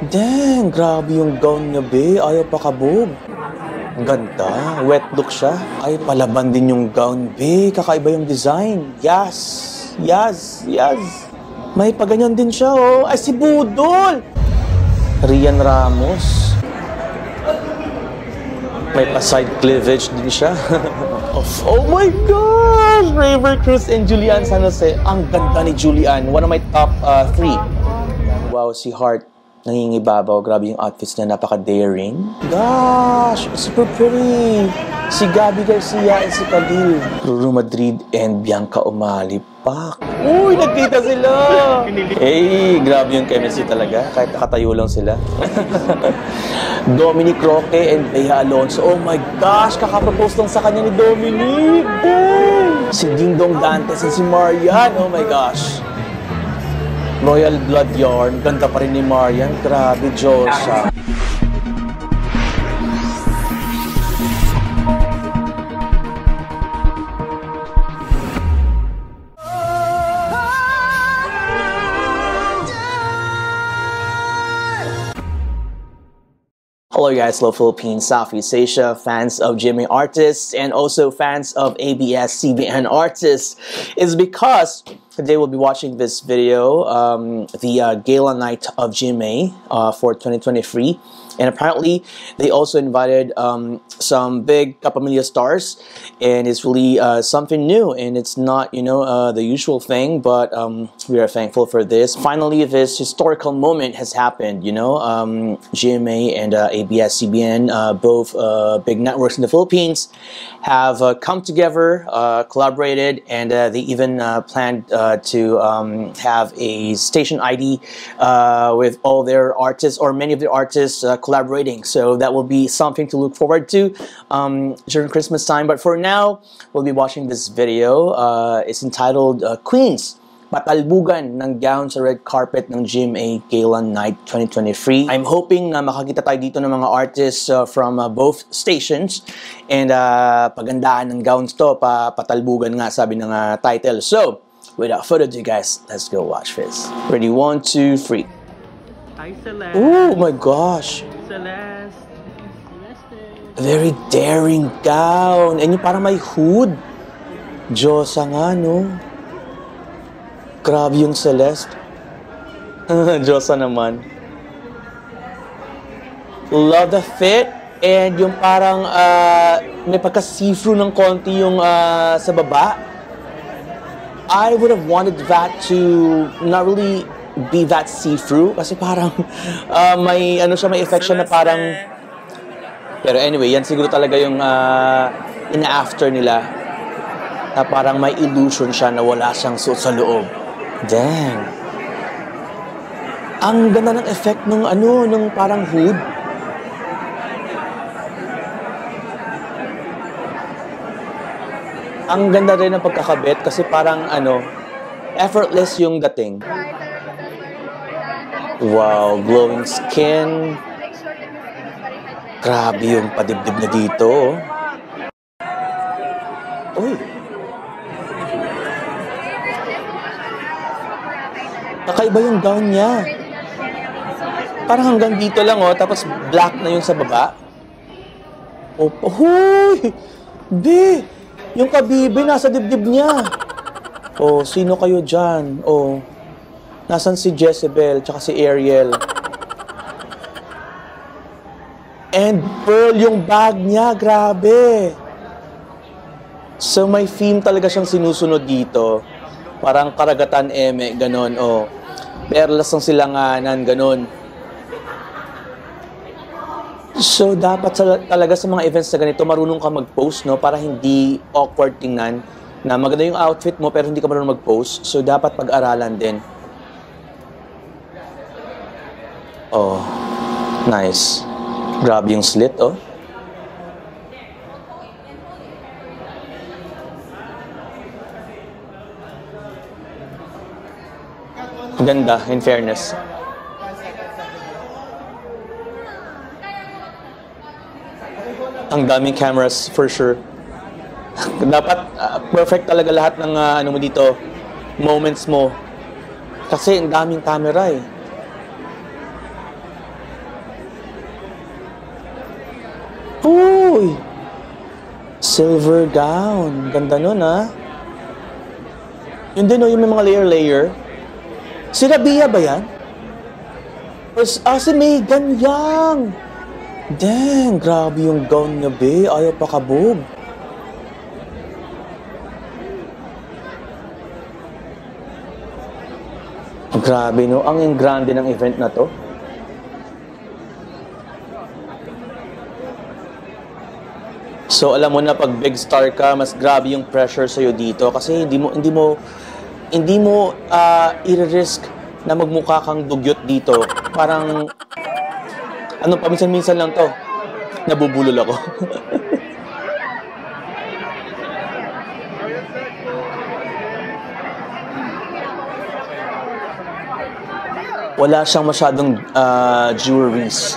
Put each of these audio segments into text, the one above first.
Dang, grabe yung gown niya, be. Ayaw pa kabog. Ang ganda. Wet look siya. Ay, palaban din yung gown, be. Kakaiba yung design. Yes. Yes. Yes. May paganyan din siya, oh. Ay, si Budol! Rian Ramos. May pa-side cleavage din siya. Oh my gosh! River Cruz and Julian San Jose. Ang ganda ni Julian. One of my top 3. Wow, si Heart. Nangingibabaw. Grabe yung outfits niya. Napaka-daring. Gosh! Super pretty! Si Gabby Garcia and si Khalil. Ruru Madrid and Bianca Umalipak. Uy! Nagkita sila! Hey! Grabe yung chemistry talaga. Kahit nakatayo lang sila. Dominic Roque and Bea Alonso. Oh my gosh! Kakapropose lang sa kanya ni Dominic! Dang! Si Dingdong Dantes and si Marian. Oh my gosh! Royal Blood Yarn. Ganda pa rin ni Marian. Grabe, Josa. Hello guys, hello Philippines, Southeast Asia, fans of GMA artists, and also fans of ABS-CBN artists. It's because today we'll be watching this video, the Gala Night of GMA for 2023. And apparently, they also invited some big Kapamilya stars, and it's really something new, and it's not, you know, the usual thing, but we are thankful for this. Finally, this historical moment has happened, you know. GMA and ABS-CBN, both big networks in the Philippines, have come together, collaborated, and they even planned to have a station ID with all their artists, or many of their artists, collaborating. So that will be something to look forward to during Christmas time. But for now, we'll be watching this video. It's entitled Queens, Patalbugan ng gown sa red carpet ng GMA Gala Night 2023. I'm hoping na makakita tayo dito ng mga artists from both stations, and pagandaan ng gowns to, patalbugan nga sabi ng title. So, without further ado guys, let's go watch this. Ready, 1, 2, 3. Hi, Celeste. Oh my gosh. Celeste. Very daring gown. And yung parang may hood. Diyosa nga, no? Grabe yung Celeste. Diyosa naman. Love the fit. And yung parang may pagka-see-through ng konti yung sa baba. I would have wanted that to not really be that see-through kasi parang may ano siya, may effect siya na parang, pero anyway, yan siguro talaga yung ina-after nila na parang may illusion siya na wala siyang suot sa loob. Dang, ang ganda ng effect ng ano, ng parang hood. Ang ganda rin ng pagkakabit kasi parang ano, effortless yung dating. Wow, glowing skin. Grabe yung padibdib niya dito. Uy. Kakaiba yung gown niya. Parang hanggang dito lang, oh, tapos black na yung sa baba. Oh, huy! Be! Yung kabibi nasa dibdib niya. Oh, sino kayo dyan? Oh. Nasaan si Jezebel, tsaka si Ariel? And pearl yung bag niya, grabe. So may theme talaga siyang sinusunod dito. Parang karagatan eme, ganon, oh. Perlas ng silanganan, ganon. So dapat talaga sa mga events na ganito, marunong ka mag-post, no? Para hindi awkward tingnan. Na maganda yung outfit mo, pero hindi ka marunong mag-post. So dapat pag-aralan din. Oh, nice. Grabe yung slit, oh. Ganda, in fairness. Ang daming cameras, for sure. Dapat, perfect talaga lahat ng, ano mo dito, moments mo. Kasi ang daming camera, eh. Uy. Silver gown. Ganda nun, ha? Yun din, yung may mga layer-layer. Si Rabia ba yan? Or, si Megan Yang. Dang, grabe yung gown niya, be. Ayaw pa kabog. Grabe, no? Ang grande ng event na to. So, alam mo na, pag big star ka, mas grabe yung pressure sa'yo dito. Kasi hindi mo i-risk na magmukha kang dugyot dito. Parang, paminsan-minsan lang to. Nabubulol ako. Wala siyang masyadong jewelries.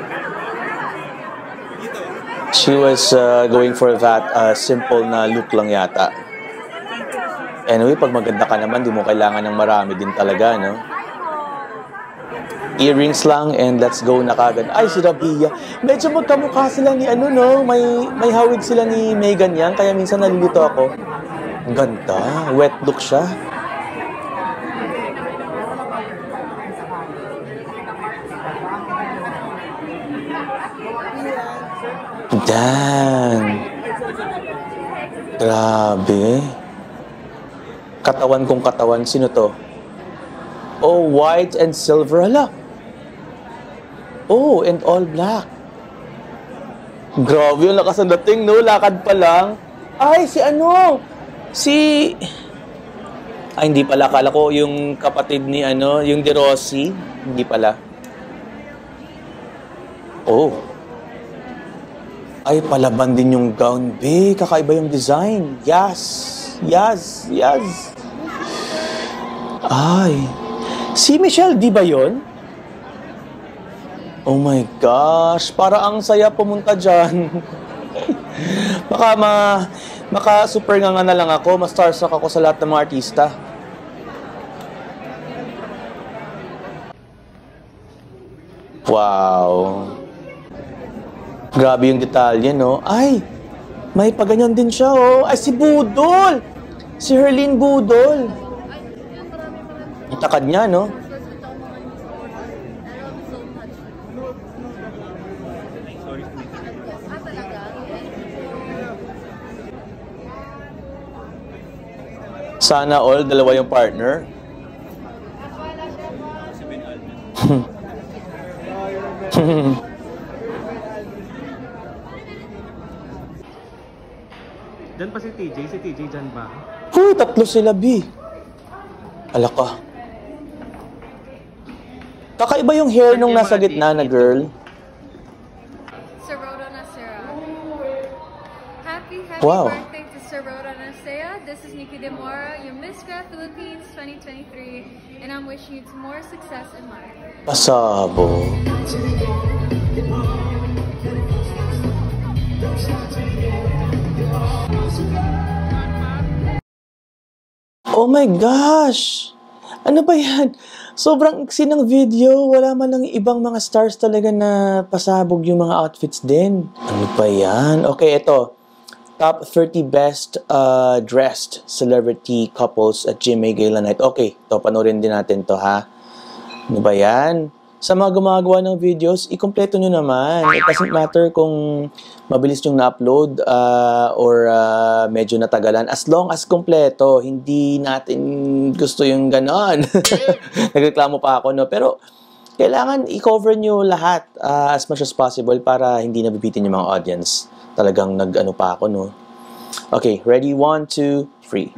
She was going for that simple na look lang yata. Anyway, pag maganda ka naman, di mo kailangan ng marami din talaga, no? Earrings lang and let's go na kagad. Ay, si Rabia. Medyo magkamukha sila ni no? May hawig sila ni Megan Yang, kaya minsan nalilito ako. Ganda. Wet look siya. Damn. Grabe. Katawan kong katawan. Sino to? Oh, white and silver. Hala. Oh, and all black. Grabe yung lakas ng dating, no? Lakad pa lang. Ay, si ano? Ay, hindi pala. Akala ko yung kapatid ni yung De Rossi. Hindi pala. Oh. Ay, palaban din yung gown, be. Kakaiba yung design. Yes. Yes. Yes. Ay. Si Michelle, di ba yun? Oh my gosh. Para ang saya pumunta dyan. Baka super nga na lang ako. Ma-starstruck ako sa lahat ng mga artista. Wow. Grabe yung detalye, no? Ay, may paganyan din siya, oh. Ay, si Budol! Si Herlene Budol. Ang takad niya, no? Sana all, dalawa yung partner. Diyan pa si TJ. Si TJ dyan ba? Tatlo sila, B. Ala ka. Kakaiba yung hair nung nasa gitna na girl. Sir Rhoda Nasera. Happy Wow. birthday to Sir Rhoda Nasera. This is Nikki Demora, your Miss Grand Philippines 2023, and I'm wishing you more success in life. Pasabo. Oh my gosh! Ano ba yan? Sobrang iksi ng video. Wala man lang ibang mga stars talaga na pasabog yung mga outfits din. Ano ba yan? Okay, ito. Top 30 best dressed celebrity couples at GMA Gala Night. Okay, ito. Panoorin din natin to, ha? Ano ba yan? Sa mga gumagawa ng videos, ikumpleto nyo naman. It doesn't matter kung mabilis yung na-upload or medyo natagalan. As long as kumpleto, hindi natin gusto yung ganon. Nagreklamo pa ako, no? Pero kailangan i-cover nyo lahat as much as possible para hindi nabibitin yung mga audience. Talagang nag-ano pa ako, no? Okay, ready? 1, 2,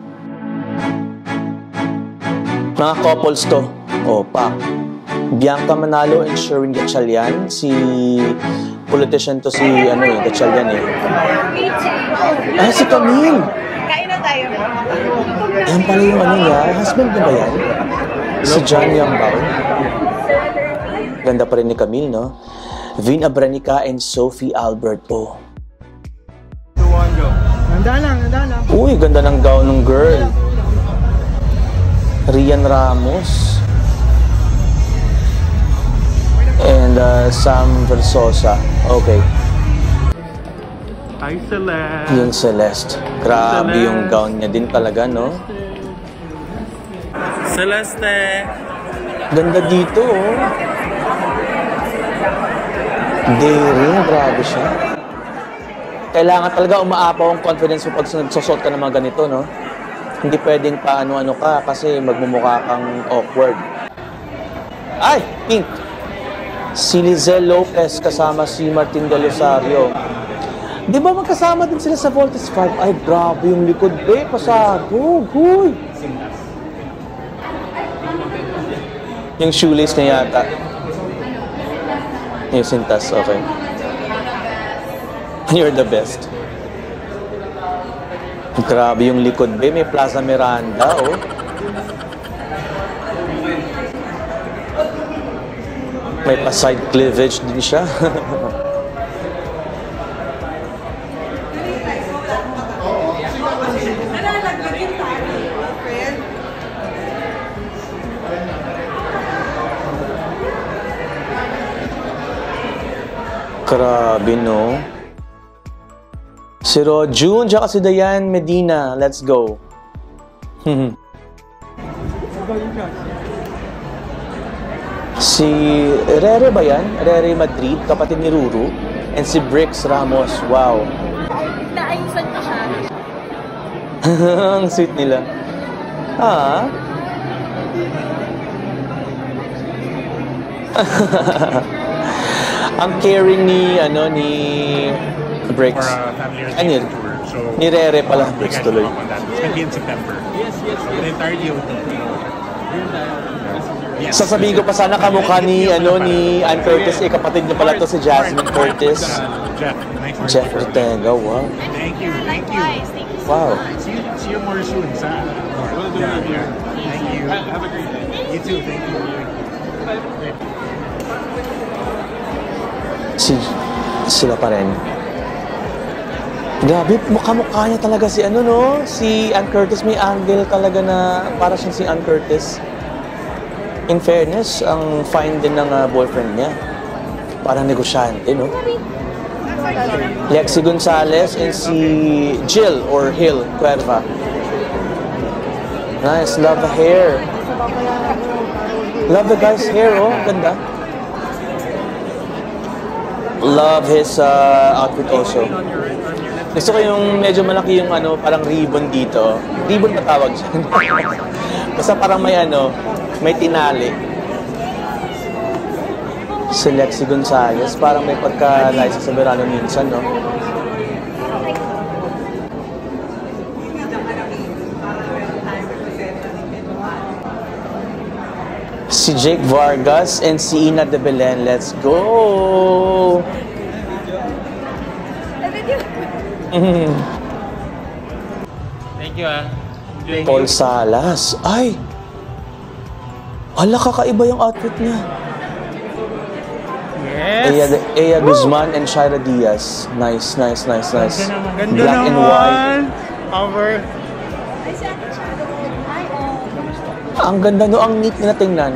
3. Mga couples to. O, pa. Bianca Manalo and Sherwin Gatchalian. Si politician to si Gatchalian eh. Ah, si Camille. Kain na tayo. Yan pala yung niya. Husband niya ba yan? Si John Yambao. Ganda pa rin ni Camille, no? Vin Abranica and Sophie Alberto. Nanda lang. Uy, ganda ng gown ng girl. Rian Ramos. And Sam Versosa. Okay. Hi, Celeste. Yung Celeste. Grabe Celeste. yung gown niya din talaga, no? Celeste. Ganda dito, oh. Daring, grabe siya. Kailangan talaga umaapaw ang confidence mo pag nagsusot ka ng mga ganito, no? Hindi pwedeng paano-ano ka kasi magmumukha kang awkward. Ay! Pink! Si Lizelle Lopez kasama si Martin Del Rosario. Di ba magkasama din sila sa Voltes 5? Ay, grabe yung likod, be. Pasabog, huy! Yung shoelace niya yata. Yung sintas, okay. You're the best. Grabe yung likod, be. May Plaza Miranda, oh. May pa-side cleavage din siya. Grabe, no? Si Rojun, tsaka si Diane Medina. Let's go. Si Rere ba yan? Rere Madrid, kapatid ni Ruru. And si Brix Ramos. Wow. Naayusan ko siya. Ang sweet nila. Ah? Ang caring ni, ni Brix. For a family Ano yun? tour. So, Ni Rere pala. Brix guys tuloy. know about that. It's gonna be in September. Yes. The entire DOT. Yes. Sasabihin ko pa sana kamukha ni, ni Ann Curtis. Eh, kapatid niya pala to si Jasmine Curtis. Jeff. Nice Jeff Ortega, wow. Thank you. Wow. See you more soon. We'll do it here. Thank you. Have a great day. You too. Thank you. Sila pa rin. Grabe, mukha-mukha niya talaga si si Ann Curtis. May angle talaga na para siyang si Ann Curtis. In fairness, ang fine din ng boyfriend niya. Parang negosyante, no? Lexi Gonzalez and si Jill or Hill Cuerva. Nice, love the hair. Love the guy's hair, oh. Ganda. Love his outfit also. Gusto ko yung medyo malaki yung parang ribbon dito. Ribbon ba tawag dyan? Basta parang may tinali. Si Lexi Gonzalez, parang may pagka-Liza Soberano minsan, no? Si Jake Vargas and si Ina de Belen. Let's go! Thank you, Paul Salas. Ay! Hala, kakaiba yung outfit niya. Yes! Ea Guzman and Shira Diaz. Nice. Ganda Black and white. Over. Ang ganda, no? Ang neat na tingnan.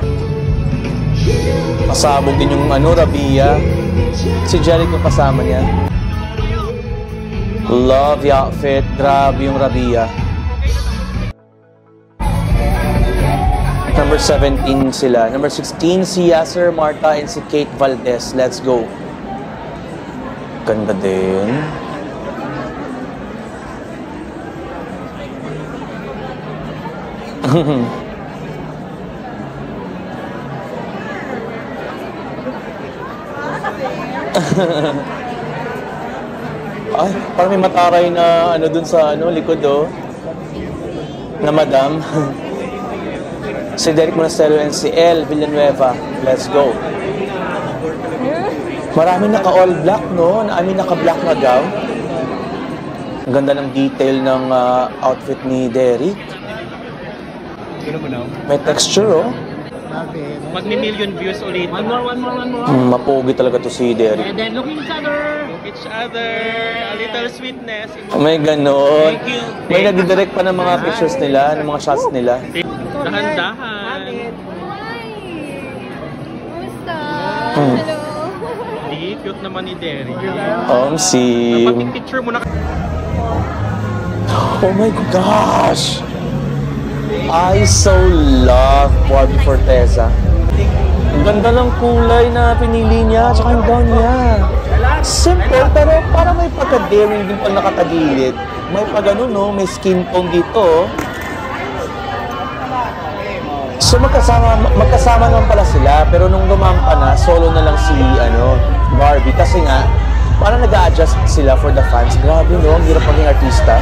Pasabog din yung Rabia. Si Jericho kasama niya. Love the outfit. Grabe yung Rabia. Number 17 sila. Number 16, si Yasser Marta and si Kate Valdez. Let's go. Ganda din. Ay, parang may mataray na dun sa likod, oh. Na madam. Si Derek Monastero and si El Villanueva. Let's go. Marami naka-all black, no? Naka-black na gown. Ang ganda ng detail ng outfit ni Derek. May texture, oh. Mag-million views ulit. One more. Mapogi talaga to si Derek. And then look each other. A little sweetness. May ganon. Thank you. May nagdidirect pa ng mga pictures nila, ng mga shots nila. Dahan-dahan. Hi! Kumusta? Hello? Dito. cute naman ni Derry. Si... Picture mo na. Oh my gosh! I so love Barbie Forteza. Ang ganda ng kulay na pinili niya, tsaka yung gown niya. Simple, pero parang may pagka-daring din pag nakatagilid. May pag-ano, no? May skin tone dito. So magkasama naman pala sila, pero nung lumampa na, solo na lang si Barbie. Kasi nga, parang nag-a-adjust sila for the fans. Grabe, no? Ang hirap maging artista.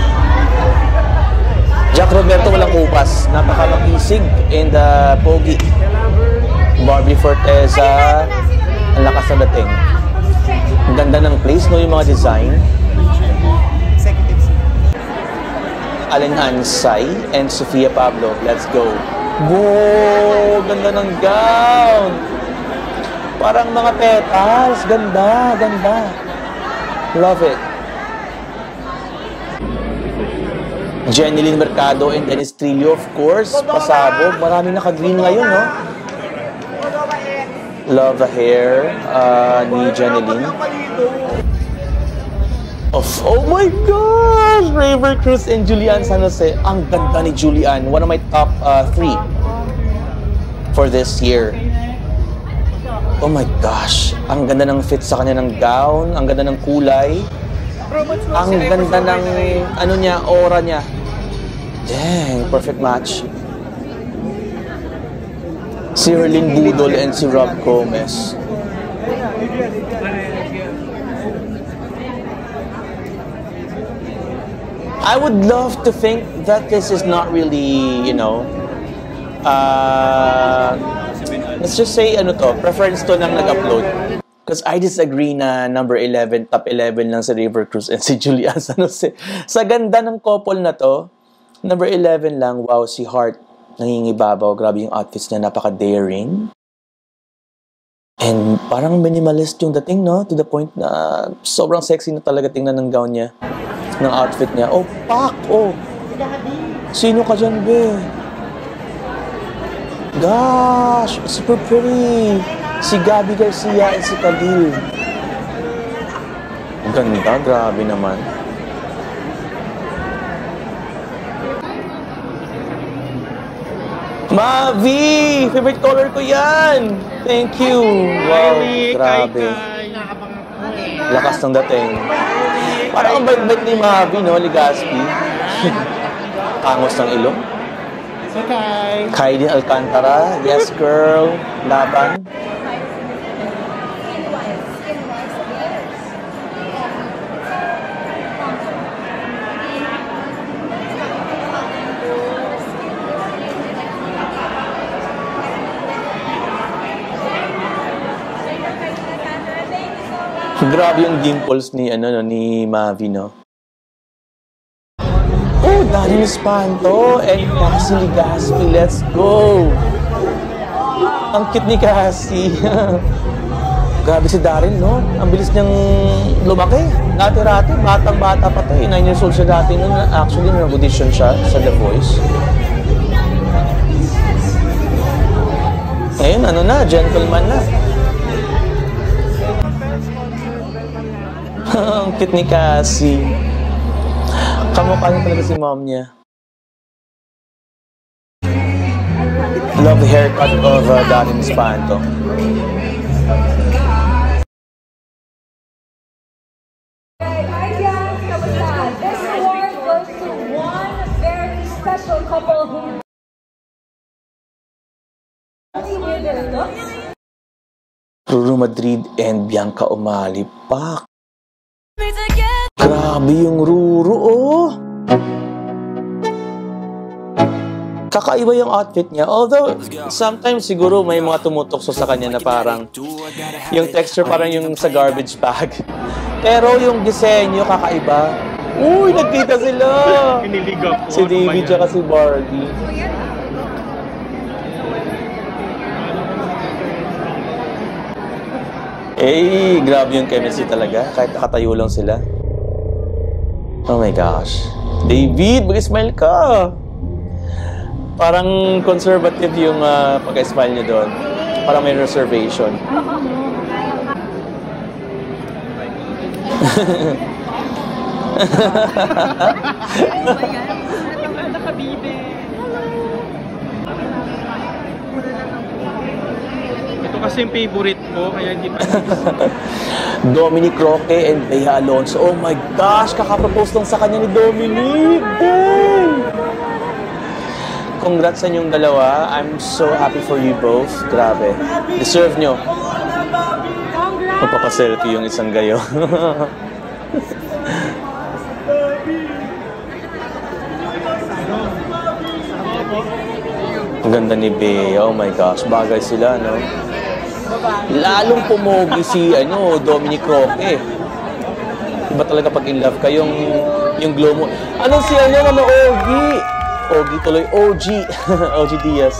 Jack Roberto walang upas. Napaka-makisig and pogi. Barbie Forteza, ang lakas na dating. Ang ganda ng place, no? Yung mga design. Allen Ansay and Sofia Pablo. Let's go. Whoa! Ganda ng gown! Parang mga petals. Ganda, ganda. Love it. Jeneline Mercado and Dennis Trillo, of course. Pasabog. Maraming naka-green ngayon, no? Love the hair ni Jeneline. Oh my gosh! River Cruz and Julian San Jose. Ang ganda ni Julian. One of my top 3 for this year. Oh my gosh. Ang ganda ng fit sa kanya ng gown. Ang ganda ng kulay. Ang ganda ng aura niya. Dang, perfect match. Si Herlyn Budol and si Rob Gomez. I would love to think that this is not really, let's just say, preference to nang nag-upload. Because I disagree na number 11, top 11 lang si River Cruz and si Julian San Jose. Sa ganda ng couple na to, number 11 lang, wow, si Heart, nangingibabaw. Grabe yung outfits niya, napaka-daring. And parang minimalist yung dating, no? To the point na sobrang sexy na talaga tingnan ng gown niya. Ng outfit niya. Oh, pak! Oh! Sino ka dyan, be? Gosh! Super pretty! Si Gabby Garcia at si Kadil. Ganda, grabe naman. Mavi! Favorite color ko yan! Thank you! Wow, grabe. Lakas ng dating. Parang ang bait-bait ni Mavi, no? Ligaspi. Angos ng ilong. Kaidin Alcantara. Yes, girl. Laban. Grabe yung dimples ni Mavi, no? Oh, Daniel Espanto and Cassie Ligaspi. Let's go! Ang cute ni Cassie. Grabe si Daryl, no? Ang bilis niyang lumaki. Dati-rati, batang-bata pa to. 9 years old siya dati nun. Actually, nag-audition siya sa The Voice. Ngayon, gentleman na. Ang cute ni Cassie. Kamukha niya talaga si mom niya. Love the haircut of Darin Espanto. This award goes to one very special couple who Ruru Madrid and Bianca Umali. Pak! Grabe yung Ruru, oh! Kakaiba yung outfit niya. Although, sometimes siguro may mga tumutokso sa kanya na parang yung texture parang yung sa garbage bag. Pero yung disenyo kakaiba. Uy, nagkita sila! Si David tsaka si Barbie. Eh, grabe yung chemistry talaga. Kahit nakatayo lang sila. Oh my gosh. David, mag-smile ka! Parang conservative yung pag-smile niya doon. Parang may reservation. Nakabibe. Ito kasi yung favorite ko, kaya hindi pa. Dominic Roque and Bea Alonso. Oh my gosh, kakapropose lang sa kanya ni Dominic. Dang! Congrats sa inyong dalawa. I'm so happy for you both. Grabe. Deserve nyo. Magpapaselfie yung isang gayo. Ang ganda ni Bea. Oh my gosh, bagay sila, no? Lalong pumogi si Dominic Roque. Iba talaga pag in love ka, yung glow mo. Anong si Ogie? Ogie tuloy, OG. OG Diaz.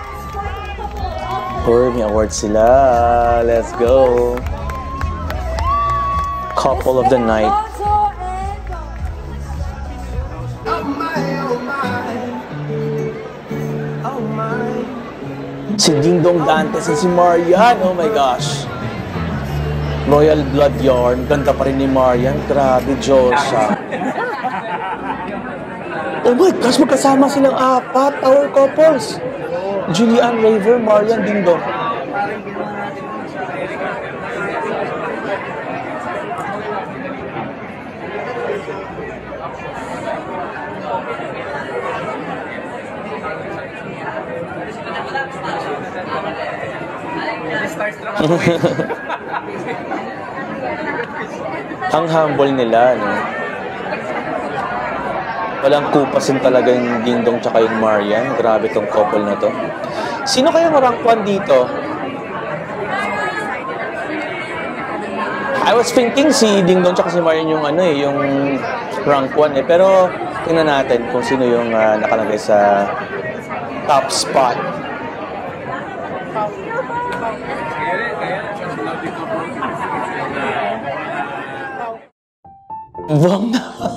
May award sila. Let's go. Couple of the night. Si Dingdong Dantes and si Marian. Oh my gosh. Royal Blood Yarn. Ganda pa rin ni Marian. Grabe, Diyosa. Oh my gosh, magkasama silang apat. Power couples. Julian Raver, Marian, Dingdong. Ang humble nila, no? Walang kupasin talaga yung Dingdong tsaka yung Marian. Grabe tong couple na to. Sino kaya rank 1 dito? I was thinking si Dingdong tsaka si Marian yung yung rank 1 eh. Pero tingnan natin kung sino yung nakalagay sa top spot. Vong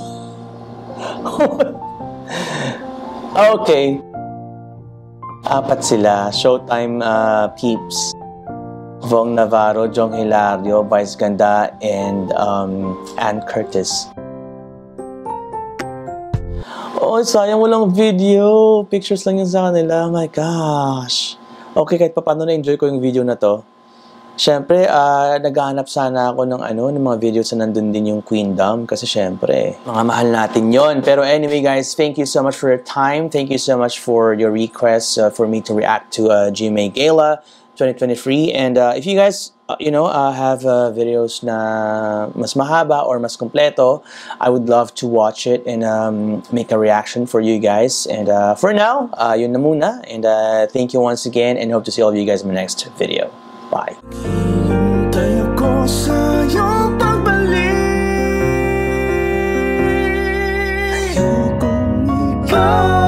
Okay. Apat sila. Showtime peeps. Vong Navarro, Jong Hilario, Vice Ganda, and Ann Curtis. Oh, sayang walang video. Pictures lang yun sa kanila. Oh my gosh. Okay, kahit paano na-enjoy ko yung video na to. Siyempre, naghahanap sana ako ng mga videos na nandun din yung Queendom kasi siyempre, mga mahal natin yon. Pero anyway guys, thank you so much for your time. Thank you so much for your requests for me to react to GMA Gala 2023. And if you guys, have videos na mas mahaba or mas kompleto, I would love to watch it and make a reaction for you guys. And for now, yun na muna. And thank you once again and hope to see all of you guys in my next video. Bye. Hintay ako sa iyong pagbalik. Ayokong ikaw